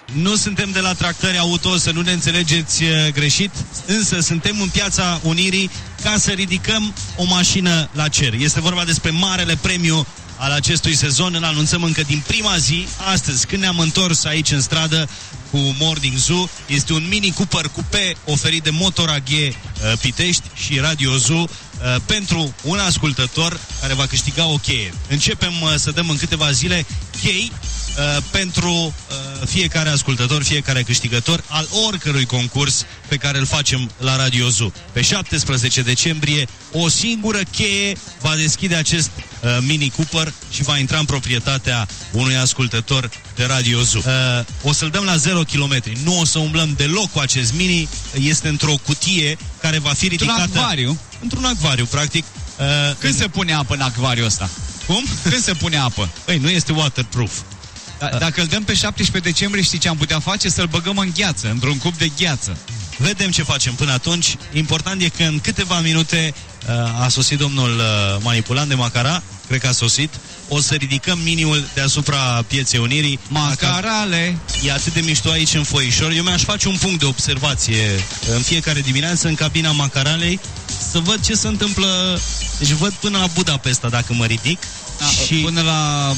Nu suntem de la Tractări Auto, să nu ne înțelegeți greșit, însă suntem în Piața Unirii ca să ridicăm o mașină la cer. Este vorba despre marele premiu al acestui sezon. Îl anunțăm încă din prima zi, astăzi, când ne-am întors aici în stradă cu Morning Zoo. Este un Mini Cooper Coupé oferit de Motor AG Pitești și Radio Zoo pentru un ascultător care va câștiga o cheie. Începem să dăm în câteva zile chei pentru fiecare ascultător, fiecare câștigător al oricărui concurs pe care îl facem la Radio Zoo. Pe 17 decembrie, o singură cheie va deschide acest Mini Cooper și va intra în proprietatea unui ascultător de Radio Zoo. O să-l dăm la 0 km. Nu o să umblăm deloc cu acest Mini. Este într-o cutie care va fi ridicată... Într-un acvariu, practic. Când se pune apă în acvariul ăsta? Cum? Când se pune apă? Păi, nu este waterproof. Dacă îl dăm pe 17 decembrie, știi ce am putea face? Să-l băgăm în gheață, într-un cup de gheață. Vedem ce facem până atunci. Important e că în câteva minute a sosit domnul manipulant de Macara. Cred că a sosit. O să ridicăm miniul deasupra Pieței Unirii. Macarale! E atât de mișto aici în foișor. Eu mi-aș face un punct de observație în fiecare dimineață în cabina Macaralei, să văd ce se întâmplă. Deci văd până la Budapesta dacă mă ridic. Și până la...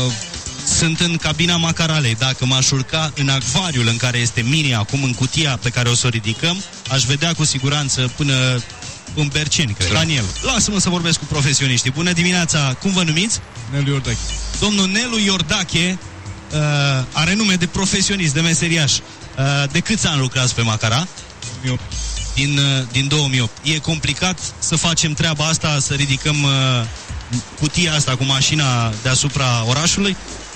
Sunt în cabina Macaralei. Dacă m-aș urca în acvariul în care este Mini acum, în cutia pe care o să o ridicăm, aș vedea cu siguranță până în Berceni, cred. Daniel, lasă-mă să vorbesc cu profesioniștii. Bună dimineața, cum vă numiți? Nelu Iordache. Domnul Nelu Iordache are nume de profesionist, de meseriaș. De câți ani lucrați pe Macara? 2008. Din 2008. E complicat să facem treaba asta, să ridicăm cutia asta cu mașina deasupra orașului?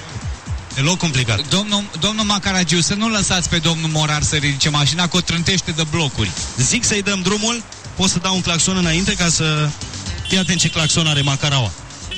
Deloc complicat. Domnul Macaragiu, să nu lăsați pe domnul Morar să ridice mașina, că o trântește de blocuri. Zic să-i dăm drumul. Pot să dau un claxon înainte ca să... Fii atent ce claxon are Macaraua.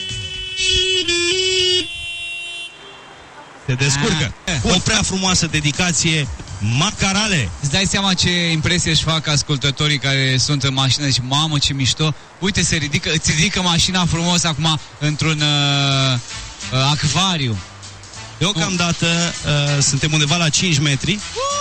Se descurcă. O prea frumoasă dedicație. Macarale. Îți dai seama ce impresie își fac ascultătorii care sunt în mașină și mamă ce mișto. Uite, îți ridică mașina frumos acum într-un acvariu. Deocamdată suntem undeva la 5 metri.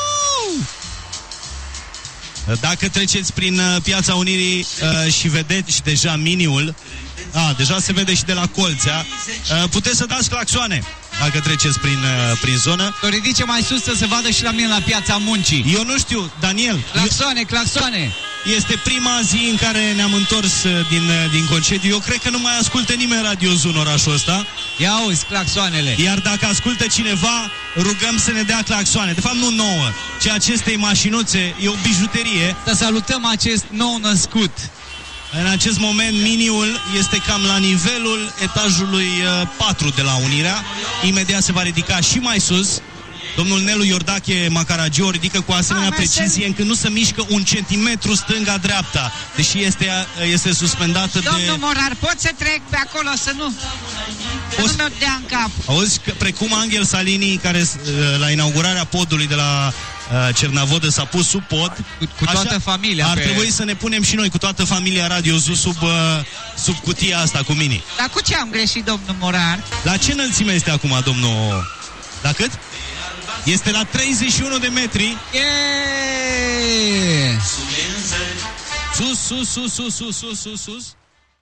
Dacă treceți prin Piața Unirii și vedeți deja Miniul, deja se vede și de la Colțea, puteți să dați claxoane dacă treceți prin zonă. O ridice mai sus să se vadă și la mine la Piața Muncii. Eu nu știu, Daniel. Claxoane! Este prima zi în care ne-am întors din concediu. Eu cred că nu mai ascultă nimeni Radio Zoo în orașul ăsta. Ia auzi, claxoanele. Iar dacă ascultă cineva, rugăm să ne dea claxoane. De fapt nu nouă, ci acestei mașinuțe. E o bijuterie. Să salutăm acest nou născut. În acest moment Miniul este cam la nivelul etajului 4 de la Unirea. Imediat se va ridica și mai sus. Domnul Nelu Iordache Macaragiu o ridică cu asemenea precizie încât nu se mișcă un centimetru stânga-dreapta, deși este suspendată de... Domnul Morar, pot să trec pe acolo să nu mi-o dea în cap. Auzi, precum Angel Salini, care la inaugurarea podului de la Cernavodă s-a pus sub pod, cu toată familia. Ar trebui să ne punem și noi cu toată familia Radio Zoo sub cutia asta cu Mini. Dar cu ce am greșit, domnul Morar? La ce înălțime este acum, domnul? La cât? Este la 31 de metri. Yeah! Sus, sus, sus, sus, sus, sus, sus, sus.